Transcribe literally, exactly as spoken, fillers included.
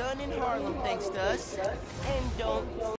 done in Harlem thanks to us. And don't